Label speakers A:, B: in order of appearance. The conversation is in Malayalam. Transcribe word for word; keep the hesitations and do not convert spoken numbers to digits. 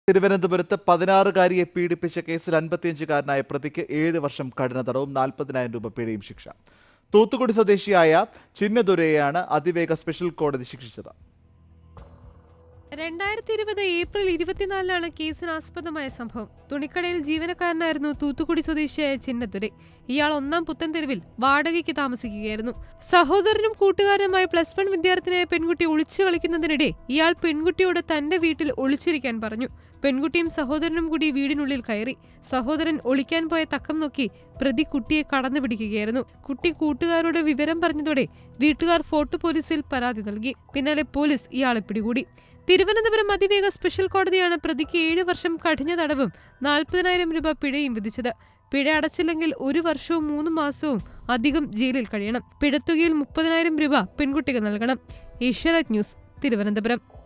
A: തിരുവനന്തപുരത്ത് പതിനാറുകാരിയെ പീഡിപ്പിച്ച കേസിൽ അൻപത്തിയഞ്ചുകാരനായ പ്രതിക്ക് ഏഴ് വർഷം കഠിന തടവും നാൽപ്പതിനായിരം രൂപ പിഴയും ശിക്ഷ. തൂത്തുക്കുടി സ്വദേശിയായ ചിന്നദുരയെയാണ് അതിവേഗ സ്പെഷ്യൽ കോടതി ശിക്ഷിച്ചത്.
B: രണ്ടായിരത്തി ഇരുപത് ഏപ്രിൽ ഇരുപത്തിനാലിനാണ് കേസിനാസ്പദമായ സംഭവം. തുണിക്കടയിൽ ജീവനക്കാരനായിരുന്നു തൂത്തുക്കുടി സ്വദേശിയായ ചിന്നദുരൈ. ഇയാൾ ഒന്നാം പുത്തൻതെരുവിൽ വാടകയ്ക്ക് താമസിക്കുകയായിരുന്നു. സഹോദരനും കൂട്ടുകാരനുമായി പ്ലസ് വൺ വിദ്യാർത്ഥിനിയായ പെൺകുട്ടി ഒളിച്ചു കളിക്കുന്നതിനിടെ ഇയാൾ പെൺകുട്ടിയോട് തന്റെ വീട്ടിൽ ഒളിച്ചിരിക്കാൻ പറഞ്ഞു. പെൺകുട്ടിയും സഹോദരനും കൂടി വീടിനുള്ളിൽ കയറി. സഹോദരൻ ഒളിക്കാൻ പോയ തക്കം നോക്കി പ്രതി കുട്ടിയെ കടന്നു പിടിക്കുകയായിരുന്നു. കുട്ടി കൂട്ടുകാരോട് വിവരം പറഞ്ഞതോടെ വീട്ടുകാർ ഫോർട്ട് പോലീസിൽ പരാതി നൽകി. പിന്നാലെ പോലീസ് ഇയാളെ പിടികൂടി. തിരുവനന്തപുരം അതിവേഗ സ്പെഷ്യൽ കോടതിയാണ് പ്രതിക്ക് ഏഴ് വർഷം കഠിന തടവും നാൽപ്പതിനായിരം രൂപ പിഴയും വിധിച്ചത്. പിഴ അടച്ചില്ലെങ്കിൽ ഒരു വർഷവും മൂന്ന് മാസവും അധികം ജയിലിൽ കഴിയണം. പിഴത്തുകയിൽ മുപ്പതിനായിരം രൂപ പെൺകുട്ടിക്ക് നൽകണം. ഏഷ്യാനെറ്റ് ന്യൂസ്, തിരുവനന്തപുരം.